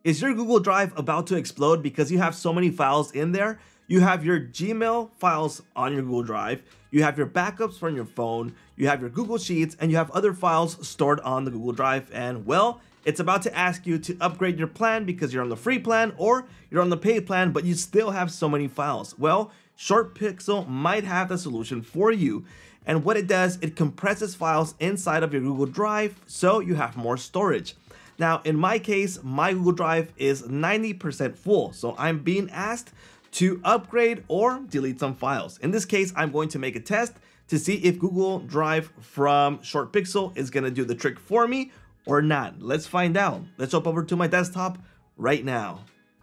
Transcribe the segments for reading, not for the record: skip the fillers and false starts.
Is your Google Drive about to explode because you have so many files in there? You have your Gmail files on your Google Drive, you have your backups from your phone, you have your Google Sheets, and you have other files stored on the Google Drive, and well, it's about to ask you to upgrade your plan because you're on the free plan or you're on the paid plan, but you still have so many files. Well, ShortPixel might have the solution for you. And what it does, it compresses files inside of your Google Drive so you have more storage. Now, in my case, my Google Drive is 90% full, so I'm being asked to upgrade or delete some files. In this case, I'm going to make a test to see if Google Drive from ShortPixel is gonna do the trick for me or not. Let's find out. Let's jump over to my desktop right now.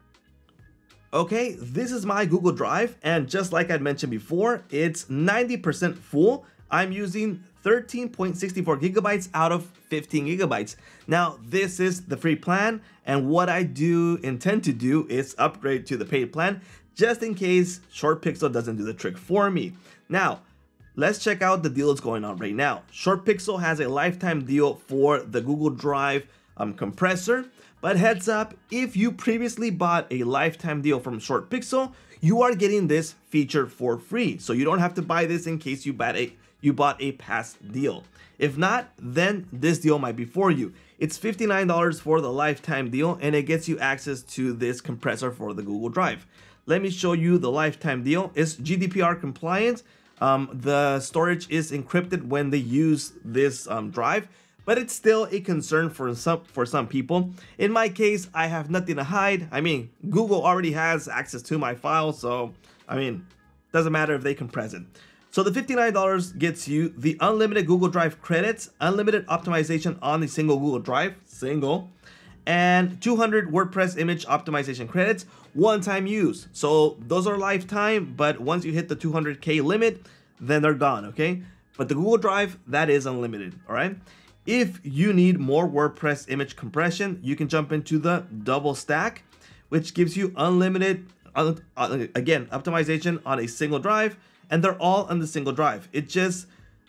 Okay, this is my Google Drive, and just like I mentioned before, it's 90% full. I'm using 13.64 gigabytes out of 15 gigabytes. Now, this is the free plan, and what I intend to do is upgrade to the paid plan, just in case ShortPixel doesn't do the trick for me. Now, let's check out the deal that's going on right now. ShortPixel has a lifetime deal for the Google Drive compressor, but heads up, if you previously bought a lifetime deal from ShortPixel, you are getting this feature for free. So you don't have to buy this in case you bought a past deal. If not, then this deal might be for you. It's $59 for the lifetime deal, and it gets you access to this compressor for the Google Drive. Let me show you the lifetime deal. It's GDPR compliant. The storage is encrypted when they use this drive, but it's still a concern for some people. In my case, I have nothing to hide. I mean, Google already has access to my files, so I mean, doesn't matter if they compress it. So the $59 gets you the unlimited Google Drive credits, unlimited optimization on the single Google Drive, and 200 WordPress image optimization credits, one-time use. So those are lifetime, but once you hit the 200K limit, then they're gone, okay? But the Google Drive, that is unlimited, all right? If you need more WordPress image compression, you can jump into the double stack, which gives you unlimited, again, optimization on a single drive, and they're all on the single drive. It just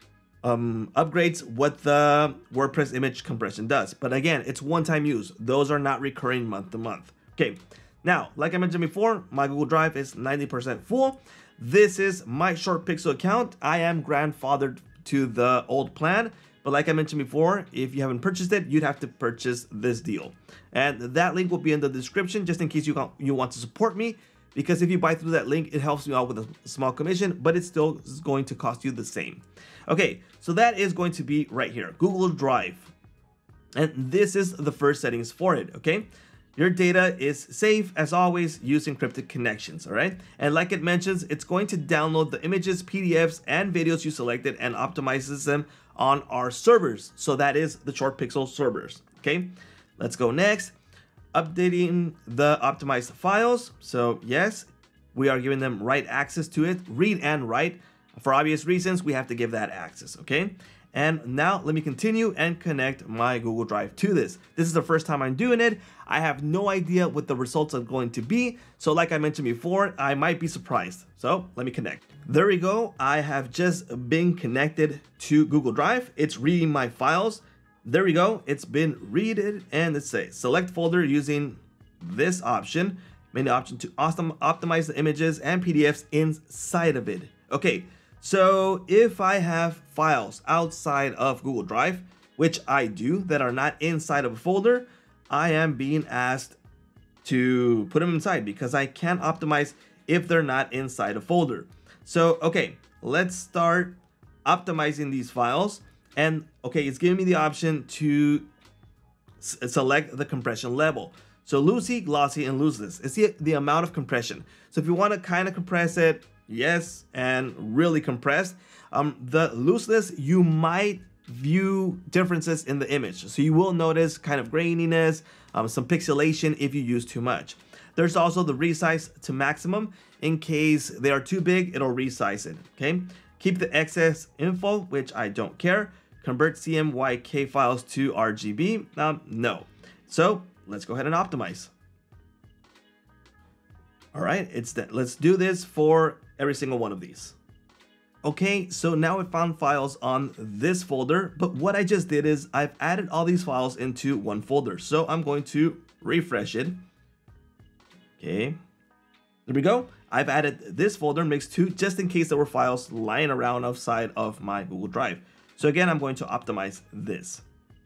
upgrades what the WordPress image compression does. But again, it's one-time use. Those are not recurring month to month. Okay, now, like I mentioned before, my Google Drive is 90% full. This is my ShortPixel account. I am grandfathered to the old plan. But like I mentioned before, if you haven't purchased it, you'd have to purchase this deal. And that link will be in the description just in case you want to support me. Because if you buy through that link, it helps you out with a small commission, but it still is going to cost you the same. Okay, so that is going to be right here, Google Drive. And this is the first settings for it, okay? Your data is safe, as always, use encrypted connections, all right? And like it mentions, it's going to download the images, PDFs, and videos you selected and optimizes them on our servers. So that is the ShortPixel servers, okay? Let's go next. Updating the optimized files. So yes, we are giving them write access to it, read and write. For obvious reasons, we have to give that access, okay? And now let me continue and connect my Google Drive to this. This is the first time I'm doing it. I have no idea what the results are going to be. So like I mentioned before, I might be surprised. So let me connect. There we go. I have just been connected to Google Drive. It's reading my files. There we go, it's been read, and let's say select folder using this option, main option to optimize the images and PDFs inside of it. Okay, so if I have files outside of Google Drive, which I do, that are not inside of a folder, I am being asked to put them inside because I can't optimize if they're not inside a folder. So, okay, let's start optimizing these files. And okay, it's giving me the option to select the compression level. So loosey, glossy, and looseless. It's the amount of compression. So if you want to kind of compress it, yes, and really compressed, the looseless, you might view differences in the image. So you will notice kind of graininess, some pixelation if you use too much. There's also the resize to maximum. In case they are too big, it'll resize it, okay? Keep the excess info, which I don't care. Convert CMYK files to RGB, no. So let's go ahead and optimize. All right, let's do this for every single one of these. Okay, so now I found files on this folder, but what I just did is I've added all these files into one folder. So I'm going to refresh it. Okay, there we go. I've added this folder mix2 just in case there were files lying around outside of my Google Drive. So again, I'm going to optimize this.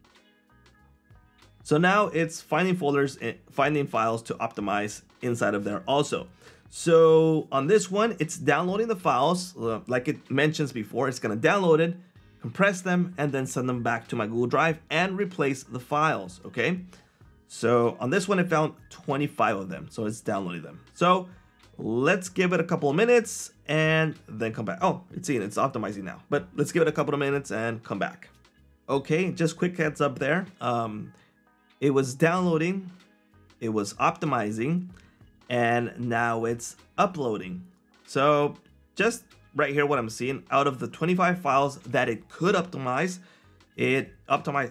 So now it's finding folders and finding files to optimize inside of there also. So on this one, it's downloading the files. Like it mentions before, it's going to download it, compress them, and then send them back to my Google Drive and replace the files. Okay. So on this one, it found 25 of them. So it's downloading them. So let's give it a couple of minutes and then come back. Oh, it's optimizing now, but let's give it a couple of minutes and come back. Okay. Just quick heads up there. It was downloading, it was optimizing, and now it's uploading. So just right here, what I'm seeing, out of the 25 files that it could optimize, it optimized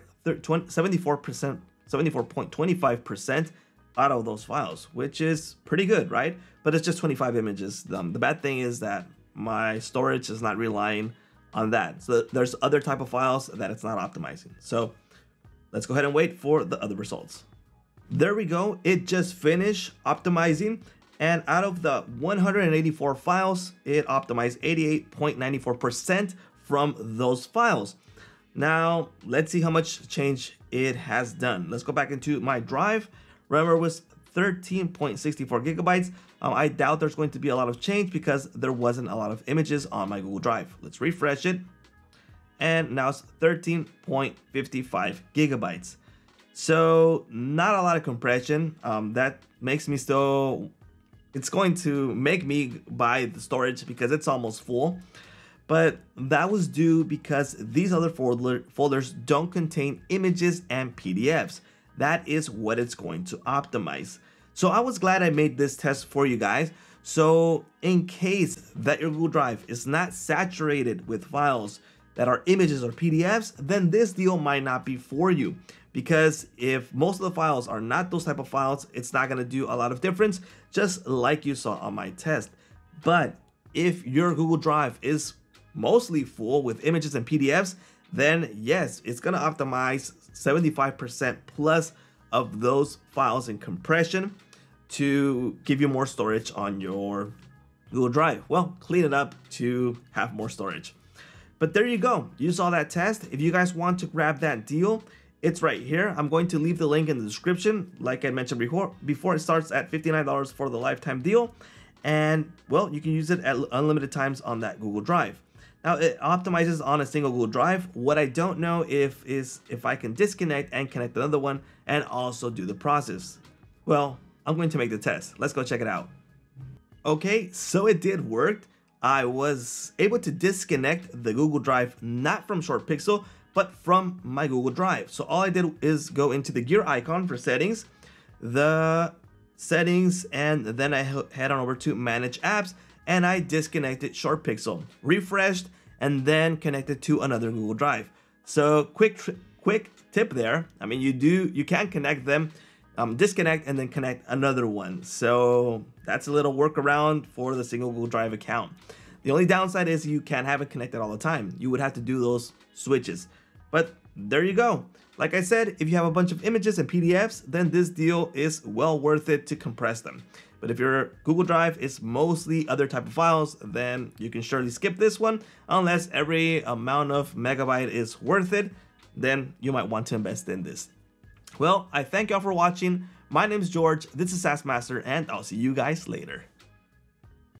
74.25% out of those files, which is pretty good, right? But it's just 25 images. The bad thing is that my storage is not relying on that. So there's other type of files that it's not optimizing. So let's go ahead and wait for the other results. There we go. It just finished optimizing. And out of the 184 files, it optimized 88.94% from those files. Now, let's see how much change it has done. Let's go back into my drive. Remember, it was 13.64 gigabytes. I doubt there's going to be a lot of change because there wasn't a lot of images on my Google Drive. Let's refresh it. And now it's 13.55 gigabytes. So not a lot of compression. That makes me still, it's going to make me buy the storage because it's almost full. But that was due because these other folders don't contain images and PDFs. That is what it's going to optimize. So I was glad I made this test for you guys. So in case that your Google Drive is not saturated with files that are images or PDFs, then this deal might not be for you. Because if most of the files are not those type of files, it's not gonna do a lot of difference, just like you saw on my test. But if your Google Drive is mostly full with images and PDFs, then yes, it's gonna optimize 75% plus of those files in compression to give you more storage on your Google Drive. Well, clean it up to have more storage. But there you go. You saw that test. If you guys want to grab that deal, it's right here. I'm going to leave the link in the description. Like I mentioned before, it starts at $59 for the lifetime deal. And well, you can use it at unlimited times on that Google Drive. Now it optimizes on a single Google Drive. What I don't know is if I can disconnect and connect another one and also do the process. Well, I'm going to make the test. Let's go check it out. Okay, so it did work. I was able to disconnect the Google Drive, not from ShortPixel, but from my Google Drive. So all I did is go into the gear icon for settings, and then I head on over to manage apps, and I disconnected ShortPixel, refreshed, and then connected to another Google Drive. So quick tip there. I mean, you can connect them, disconnect and then connect another one. So that's a little workaround for the single Google Drive account. The only downside is you can't have it connected all the time. You would have to do those switches. But there you go. Like I said, if you have a bunch of images and PDFs, then this deal is well worth it to compress them. But if your Google Drive is mostly other type of files, then you can surely skip this one. Unless every amount of megabyte is worth it, then you might want to invest in this. Well, I thank y'all for watching. My name is George, this is SaaS Master, and I'll see you guys later.